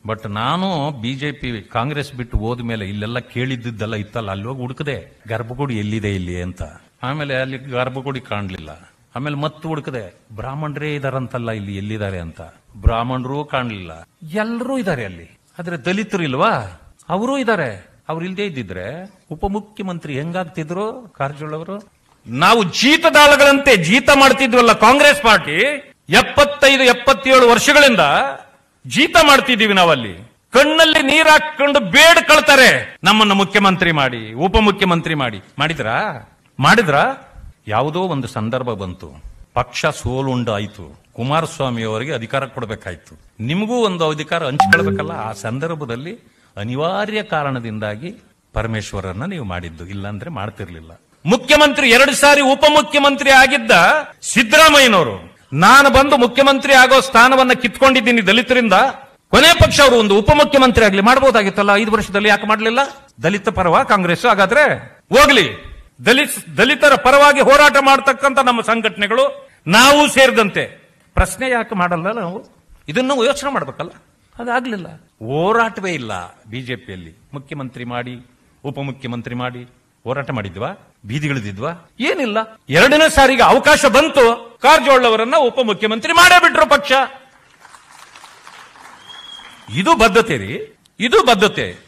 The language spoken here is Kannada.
ಬಟ್ ನಾನು ಬಿಜೆಪಿ ಕಾಂಗ್ರೆಸ್ ಬಿಟ್ಟು ಹೋದ್ಮೇಲೆ ಇಲ್ಲೆಲ್ಲ ಕೇಳಿದ್ದೆಲ್ಲ ಇತ್ತಲ್ಲ, ಅಲ್ಲಿ ಹೋಗಿ ಹುಡುಕದೆ ಗರ್ಭಗುಡಿ ಎಲ್ಲಿದೆ ಇಲ್ಲಿ ಅಂತ. ಆಮೇಲೆ ಅಲ್ಲಿ ಗರ್ಭಗುಡಿ ಕಾಣ್ಲಿಲ್ಲ. ಆಮೇಲೆ ಮತ್ತೆ ಹುಡುಕದೆ ಬ್ರಾಹ್ಮಣರೇ ಇದಾರಂತಲ್ಲ ಇಲ್ಲಿ ಎಲ್ಲಿದ್ದಾರೆ ಅಂತ. ಬ್ರಾಹ್ಮಣರು ಕಾಣ್ಲಿಲ್ಲ, ಎಲ್ಲರೂ ಇದ್ದಾರೆ ಅಲ್ಲಿ. ಆದ್ರೆ ದಲಿತರು ಇಲ್ವಾ? ಅವರೂ ಇದ್ದಾರೆ. ಅವ್ರು ಇಲ್ದೇ ಇದ್ದಿದ್ರೆ ಉಪಮುಖ್ಯಮಂತ್ರಿ ಹೆಂಗಾಗ್ತಿದ್ರು ಕಾರಜೋಳ ಅವರು? ನಾವು ಜೀತದಾಳಗಳಂತೆ ಜೀತ ಮಾಡ್ತಿದ್ವಲ್ಲ ಕಾಂಗ್ರೆಸ್ ಪಾರ್ಟಿ, 75-77 ವರ್ಷಗಳಿಂದ ಜೀತ ಮಾಡ್ತಿದ್ದೀವಿ ನಾವಲ್ಲಿ. ಕಣ್ಣಲ್ಲಿ ನೀರ್ ಹಾಕೊಂಡು ಬೇಡ್ಕೊಳ್ತಾರೆ ನಮ್ಮನ್ನು ಮುಖ್ಯಮಂತ್ರಿ ಮಾಡಿ, ಉಪಮುಖ್ಯಮಂತ್ರಿ ಮಾಡಿ. ಮಾಡಿದ್ರಾ? ಯಾವುದೋ ಒಂದು ಸಂದರ್ಭ ಬಂತು, ಪಕ್ಷ ಸೋಲುಂಡಾಯ್ತು, ಕುಮಾರಸ್ವಾಮಿ ಅವರಿಗೆ ಅಧಿಕಾರ ಕೊಡಬೇಕಾಯ್ತು, ನಿಮಗೂ ಒಂದು ಅಧಿಕಾರ ಹಂಚ್ಕೊಳ್ಬೇಕಲ್ಲ. ಆ ಸಂದರ್ಭದಲ್ಲಿ ಅನಿವಾರ್ಯ ಕಾರಣದಿಂದಾಗಿ ಪರಮೇಶ್ವರನ್ನ ನೀವು ಮಾಡಿದ್ದು, ಇಲ್ಲಾಂದ್ರೆ ಮಾಡ್ತಿರ್ಲಿಲ್ಲ. ಮುಖ್ಯಮಂತ್ರಿ 2 ಸಾರಿ ಉಪಮುಖ್ಯಮಂತ್ರಿ ಆಗಿದ್ದ ಸಿದ್ದರಾಮಯ್ಯನವರು, ನಾನು ಬಂದು ಮುಖ್ಯಮಂತ್ರಿ ಆಗೋ ಸ್ಥಾನವನ್ನ ಕಿತ್ಕೊಂಡಿದ್ದೀನಿ ದಲಿತರಿಂದ, ಕೊನೆ ಪಕ್ಷ ಅವರು ಒಂದು ಉಪಮುಖ್ಯಮಂತ್ರಿ ಆಗ್ಲಿ ಮಾಡಬಹುದಾಗಿತ್ತಲ್ಲ 5 ವರ್ಷದಲ್ಲಿ, ಯಾಕೆ ಮಾಡಲಿಲ್ಲ? ದಲಿತ ಪರವಾ ಕಾಂಗ್ರೆಸ್? ಹಾಗಾದ್ರೆ ಹೋಗ್ಲಿ, ದಲಿತರ ಪರವಾಗಿ ಹೋರಾಟ ಮಾಡತಕ್ಕಂತ ನಮ್ಮ ಸಂಘಟನೆಗಳು ನಾವು ಸೇರಿದಂತೆ ಪ್ರಶ್ನೆ ಯಾಕೆ ಮಾಡಲ್ಲ ನಾವು? ಇದನ್ನು ಯೋಚನೆ ಮಾಡಬೇಕಲ್ಲ. ಅದಾಗ್ಲಿಲ್ಲ, ಹೋರಾಟವೇ ಇಲ್ಲ ಬಿಜೆಪಿಯಲ್ಲಿ. ಮುಖ್ಯಮಂತ್ರಿ ಮಾಡಿ, ಉಪಮುಖ್ಯಮಂತ್ರಿ ಮಾಡಿ ಹೋರಾಟ ಮಾಡಿದ್ವಾ? ಬೀದಿಗಳಿದ್ವಾ? ಏನಿಲ್ಲ. 2ನೇ ಸಾರಿಗೆ ಅವಕಾಶ ಬಂತು, ಕಾರಜೋಳ ಅವರನ್ನ ಉಪಮುಖ್ಯಮಂತ್ರಿ ಮಾಡೇ ಬಿಟ್ರು ಪಕ್ಷ. ಇದು ಬದ್ಧತೆ ರೀ, ಇದು ಬದ್ಧತೆ.